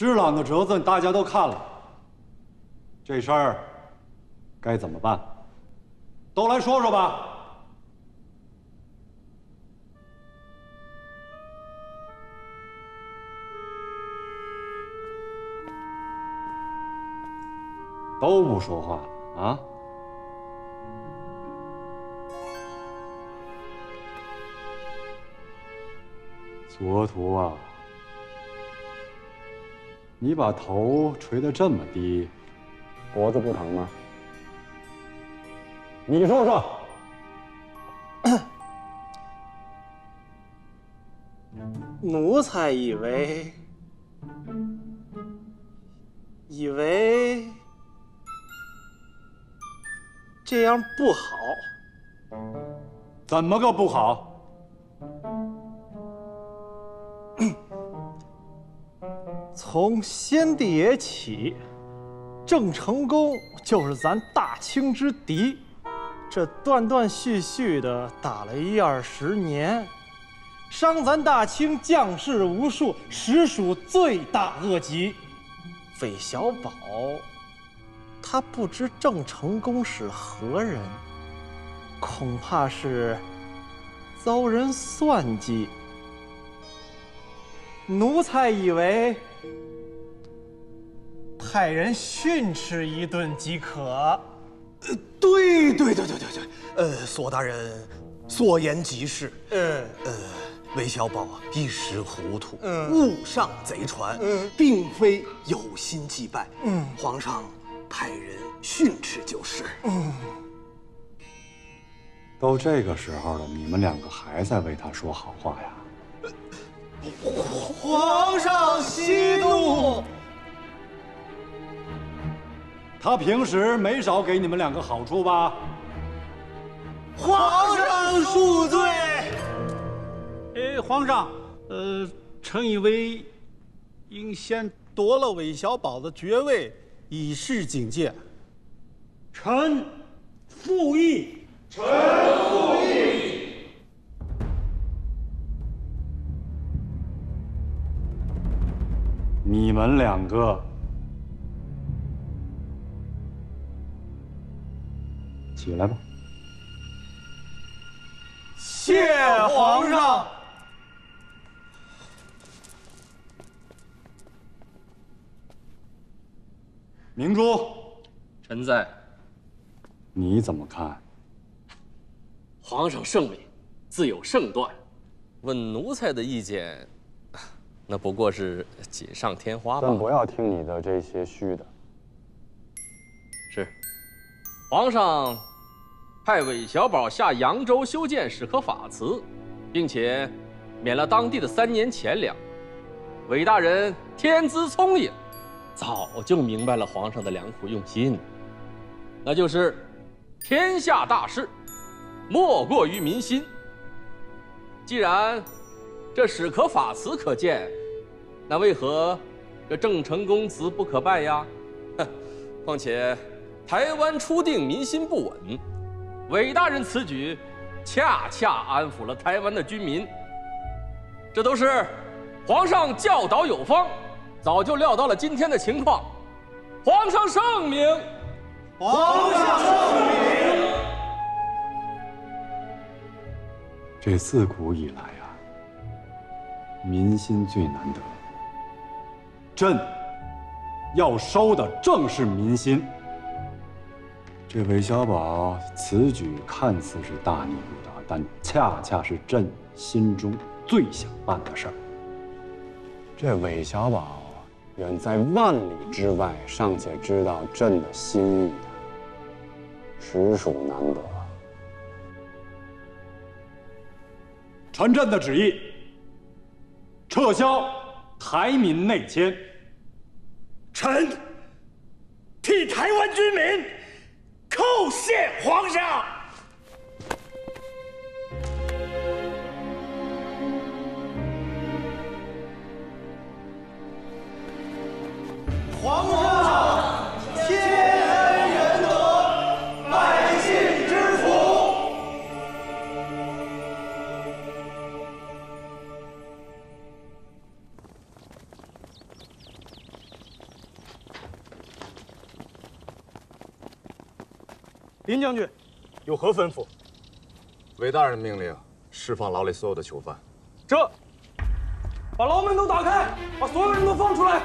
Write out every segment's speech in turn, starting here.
施琅的折子大家都看了，这事儿该怎么办？都来说说吧。都不说话啊？左土啊，你把头垂得这么低，脖子不疼吗？你说说。 奴才以为这样不好。 怎么个不好？ 从先帝爷起，郑成功就是咱大清之敌，这断断续续的打了10-20年，伤咱大清将士无数，实属罪大恶极。韦小宝，他不知郑成功是何人，恐怕是遭人算计。奴才以为派人训斥一顿即可。 对，索大人所言极是。韦小宝一时糊涂，误上贼船，并非有心祭拜。皇上派人训斥就是。 都这个时候了，你们两个还在为他说好话呀？ 皇上息怒。 他平时没少给你们两个好处吧？ 皇上恕罪。 皇上，臣以为应先夺了韦小宝的爵位，以示警戒。 臣附议。 你们两个起来吧。 谢皇上。 明珠， 臣在。 你怎么看？ 皇上圣明，自有圣断。问奴才的意见，那不过是锦上添花吧。 但不要听你的这些虚的。 是，皇上派韦小宝下扬州修建史可法祠，并且免了当地的3年钱粮。韦大人天资聪颖，早就明白了皇上的良苦用心，那就是天下大事，莫过于民心。既然这史可法祠可建，那为何这郑成功祠不可拜呀？况且台湾初定民心不稳，韦大人此举恰恰安抚了台湾的军民，这都是皇上教导有方，早就料到了今天的情况。皇上圣明。 皇上圣明。 这自古以来啊，民心最难得。朕要收的正是民心。这韦小宝此举看似是大逆不道，但恰恰是朕心中最想办的事儿。这韦小宝远在万里之外，尚且知道朕的心意，实属难得。传朕的旨意，撤销台民内迁。 臣替台湾军民叩谢皇上。 皇上天恩仁德，百姓之福。 林将军，有何吩咐？ 韦大人命令释放牢里所有的囚犯。 这，把牢门都打开，把所有人都放出来。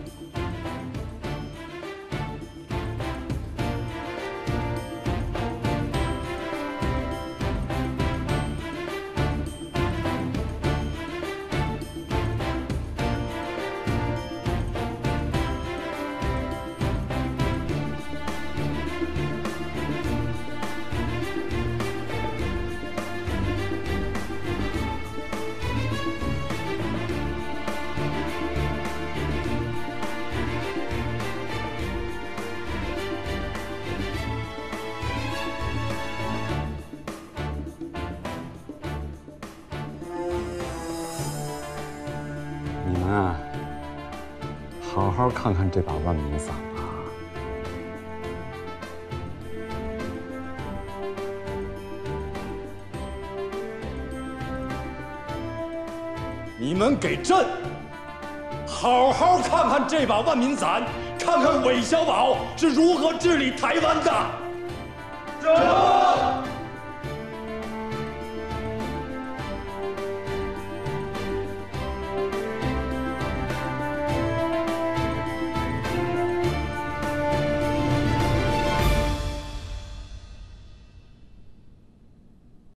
你们啊，好好看看这把万民伞吧。你们给朕好好看看这把万民伞，看看韦小宝是如何治理台湾的。